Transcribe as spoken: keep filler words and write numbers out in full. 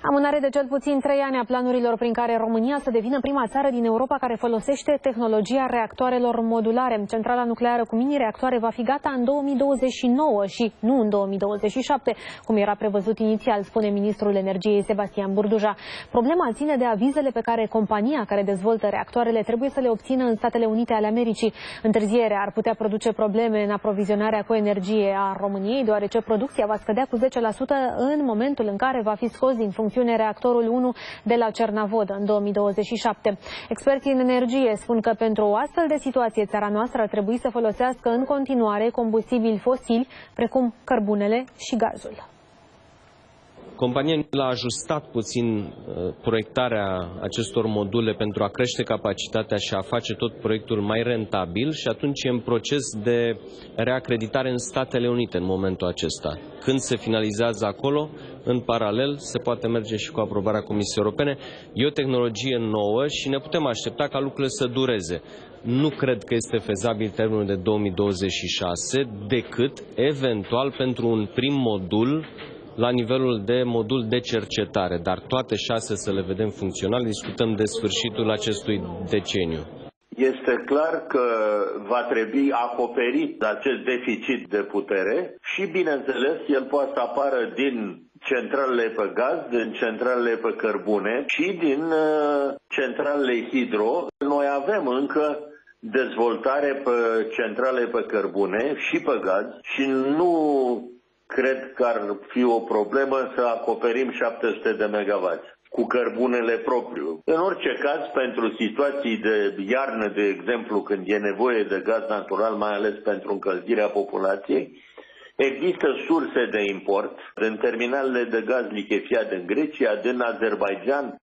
Amânare de cel puțin trei ani a planurilor prin care România să devină prima țară din Europa care folosește tehnologia reactoarelor modulare. Centrala nucleară cu mini-reactoare va fi gata în două mii douăzeci și nouă și nu în două mii douăzeci și șapte, cum era prevăzut inițial, spune ministrul energiei Sebastian Burduja. Problema ține de avizele pe care compania care dezvoltă reactoarele trebuie să le obțină în Statele Unite ale Americii. Întârzierea ar putea produce probleme în aprovizionarea cu energie a României, deoarece producția va scădea cu zece la sută în momentul în care va fi scos din funcțiune reactorul unu de la Cernavodă în două mii douăzeci și șapte. Experții în energie spun că pentru o astfel de situație țara noastră ar trebui să folosească în continuare combustibili fosili, precum cărbunele și gazul. Compania a ajustat puțin proiectarea acestor module pentru a crește capacitatea și a face tot proiectul mai rentabil și atunci e în proces de reacreditare în Statele Unite în momentul acesta. Când se finalizează acolo, în paralel se poate merge și cu aprobarea Comisiei Europene. E o tehnologie nouă și ne putem aștepta ca lucrurile să dureze. Nu cred că este fezabil termenul de două mii douăzeci și șase, decât eventual pentru un prim modul la nivelul de modul de cercetare, dar toate șase să le vedem funcțional, discutăm de sfârșitul acestui deceniu. Este clar că va trebui acoperit acest deficit de putere și, bineînțeles, el poate să apară din centralele pe gaz, din centralele pe cărbune și din uh, centralele hidro. Noi avem încă dezvoltare pe centrale pe cărbune și pe gaz și nu cred că ar fi o problemă să acoperim șapte sute de megawatt cu cărbunele propriu. În orice caz, pentru situații de iarnă, de exemplu, când e nevoie de gaz natural, mai ales pentru încălzirea populației, există surse de import din terminalele de gaz lichefiat din Grecia, din Azerbaijan,